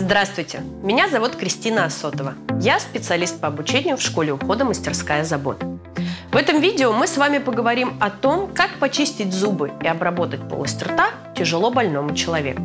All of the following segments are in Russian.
Здравствуйте, меня зовут Кристина Осотова. Я специалист по обучению в школе ухода «Мастерская забота». В этом видео мы с вами поговорим о том, как почистить зубы и обработать полость рта тяжело больному человеку.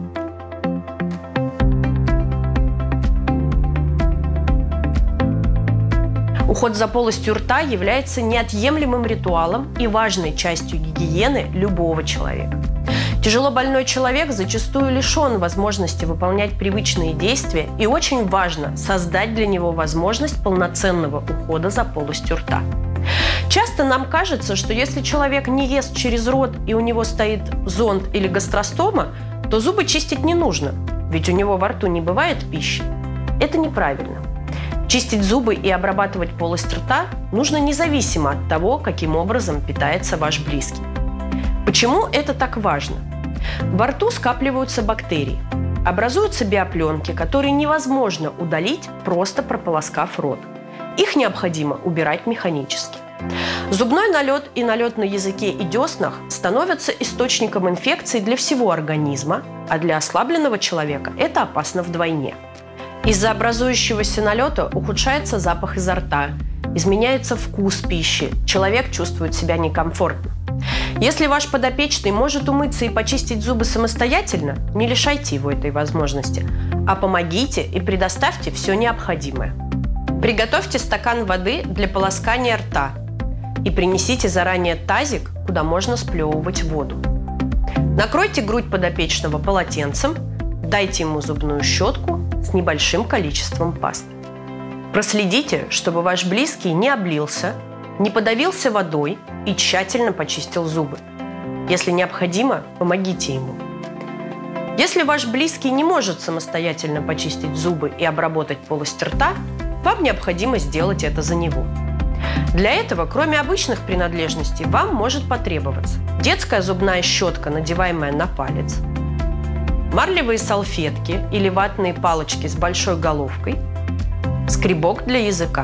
Уход за полостью рта является неотъемлемым ритуалом и важной частью гигиены любого человека. Тяжело больной человек зачастую лишен возможности выполнять привычные действия, и очень важно создать для него возможность полноценного ухода за полостью рта. Часто нам кажется, что если человек не ест через рот и у него стоит зонд или гастростома, то зубы чистить не нужно, ведь у него во рту не бывает пищи. Это неправильно. Чистить зубы и обрабатывать полость рта нужно независимо от того, каким образом питается ваш близкий. Почему это так важно? Во рту скапливаются бактерии, образуются биопленки, которые невозможно удалить, просто прополоскав рот. Их необходимо убирать механически. Зубной налет и налет на языке и деснах становятся источником инфекции для всего организма, а для ослабленного человека это опасно вдвойне. Из-за образующегося налета ухудшается запах изо рта, изменяется вкус пищи, человек чувствует себя некомфортно. Если ваш подопечный может умыться и почистить зубы самостоятельно, не лишайте его этой возможности, а помогите и предоставьте все необходимое. Приготовьте стакан воды для полоскания рта и принесите заранее тазик, куда можно сплевывать воду. Накройте грудь подопечного полотенцем, дайте ему зубную щетку с небольшим количеством пасты. Проследите, чтобы ваш близкий не облился, не подавился водой и тщательно почистил зубы. Если необходимо, помогите ему. Если ваш близкий не может самостоятельно почистить зубы и обработать полость рта, вам необходимо сделать это за него. Для этого, кроме обычных принадлежностей, вам может потребоваться детская зубная щетка, надеваемая на палец, марлевые салфетки или ватные палочки с большой головкой, скребок для языка,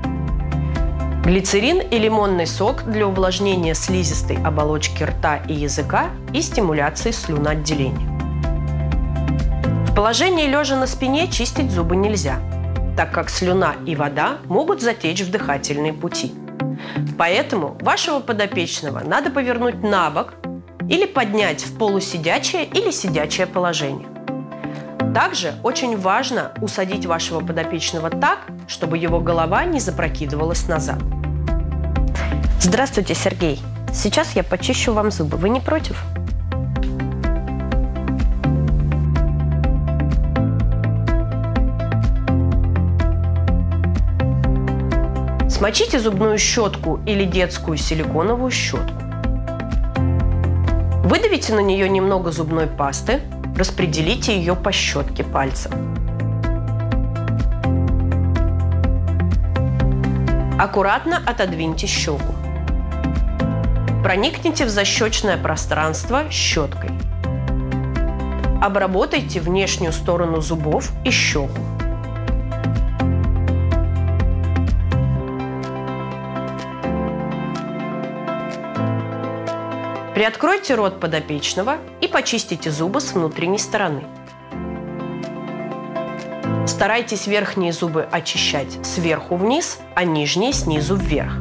глицерин и лимонный сок для увлажнения слизистой оболочки рта и языка и стимуляции слюноотделения. В положении лежа на спине чистить зубы нельзя, так как слюна и вода могут затечь в дыхательные пути. Поэтому вашего подопечного надо повернуть на бок или поднять в полусидячее или сидячее положение. Также очень важно усадить вашего подопечного так, чтобы его голова не запрокидывалась назад. Здравствуйте, Сергей. Сейчас я почищу вам зубы. Вы не против? Смочите зубную щетку или детскую силиконовую щетку. Выдавите на нее немного зубной пасты, распределите ее по щетке пальцем. Аккуратно отодвиньте щеку. Проникните в защечное пространство щеткой. Обработайте внешнюю сторону зубов и щеку. Приоткройте рот подопечного и почистите зубы с внутренней стороны. Старайтесь верхние зубы очищать сверху вниз, а нижние снизу вверх.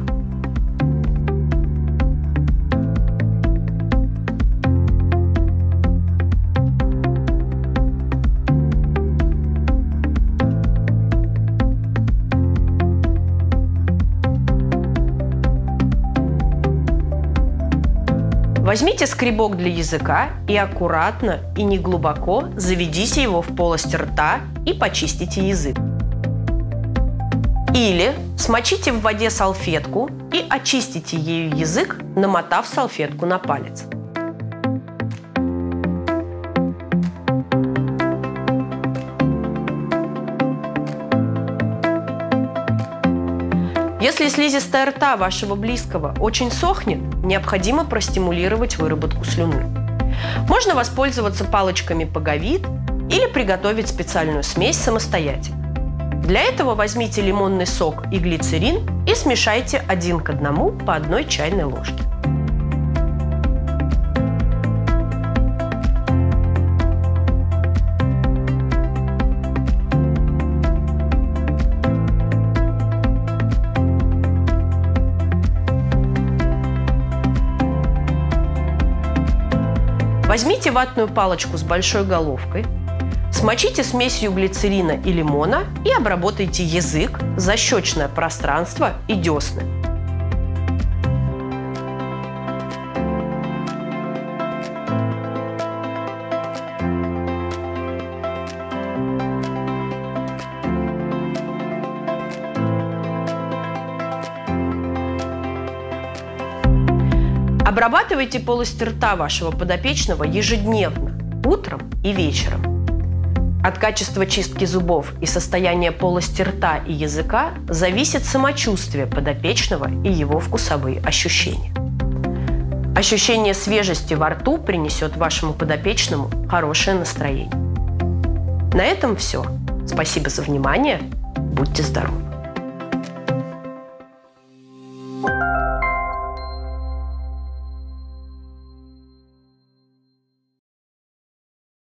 Возьмите скребок для языка и аккуратно и неглубоко заведите его в полость рта и почистите язык. Или смочите в воде салфетку и очистите ею язык, намотав салфетку на палец. Если слизистая рта вашего близкого очень сохнет, необходимо простимулировать выработку слюны. Можно воспользоваться палочками Паговид или приготовить специальную смесь самостоятельно. Для этого возьмите лимонный сок и глицерин и смешайте 1 к 1 по 1 чайной ложке. Возьмите ватную палочку с большой головкой, смочите смесью глицерина и лимона и обработайте язык, защечное пространство и десны. Обрабатывайте полость рта вашего подопечного ежедневно, утром и вечером. От качества чистки зубов и состояния полости рта и языка зависит самочувствие подопечного и его вкусовые ощущения. Ощущение свежести во рту принесет вашему подопечному хорошее настроение. На этом все. Спасибо за внимание. Будьте здоровы!